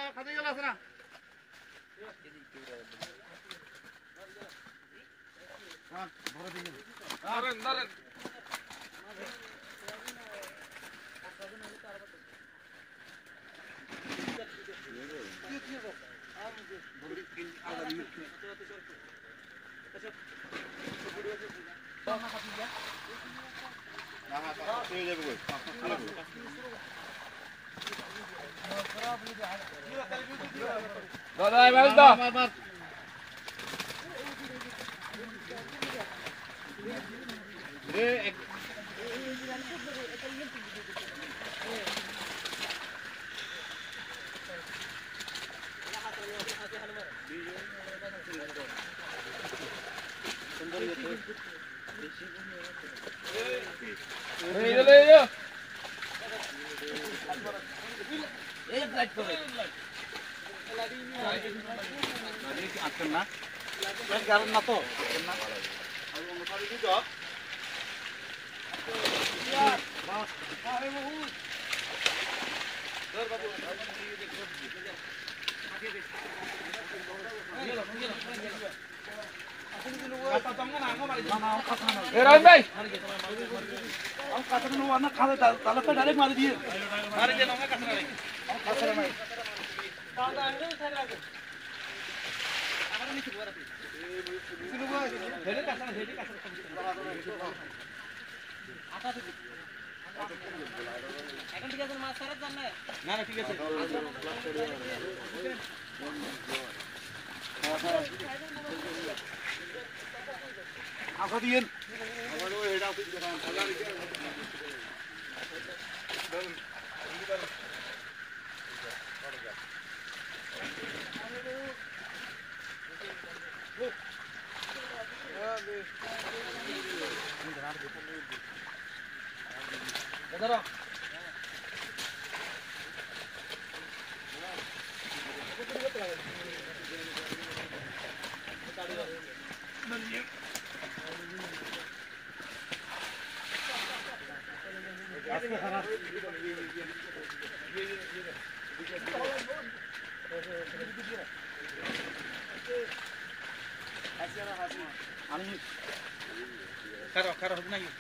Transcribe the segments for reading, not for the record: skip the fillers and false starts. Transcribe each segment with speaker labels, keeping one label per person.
Speaker 1: খাতে গেল আছে না হ্যাঁ ধরে দিন ধরেন ধরেন দাদা মার দাও মার মার এ এক भाई डायरेक्ट मार दिए apa dia? Apa tu? Heda tu jangan salah ni. Kedara. Karo, hubungan yuk.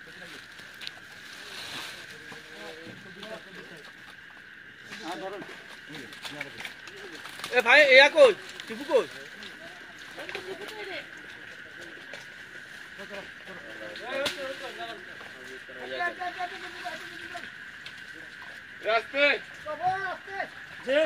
Speaker 1: भाई या कोई टिपू कोई रास्ते जे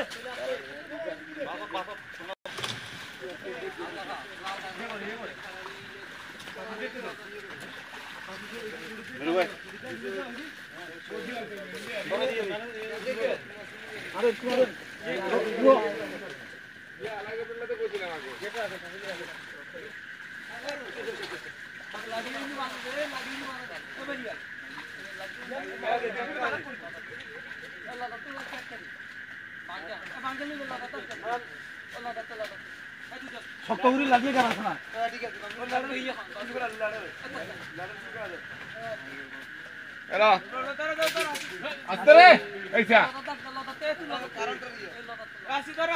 Speaker 1: अरे সকগুলি লাগিয়ে যাবে না এরা আস্তে রে এইসা হাসি ধরো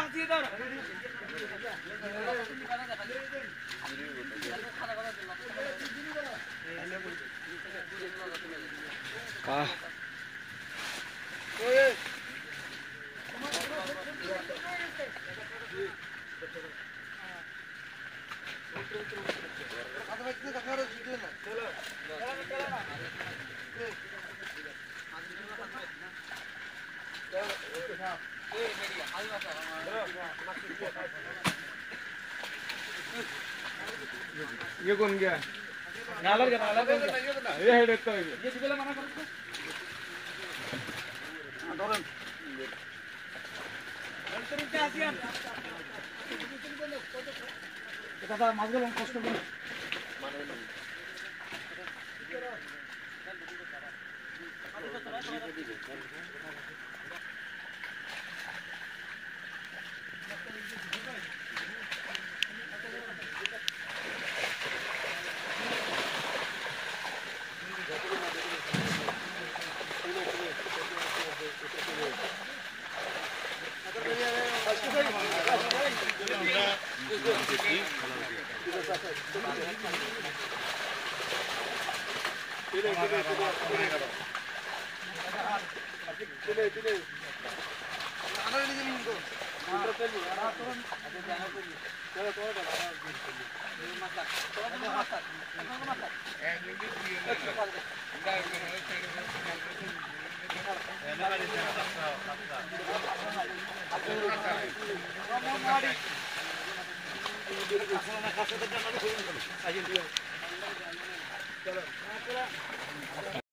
Speaker 1: ये कौन गया नालर ये हेड तो ये दिबेला माना कर धरन अंतरिते आसियान दादा মাছগুলো কষ্ট করে
Speaker 2: Chalo.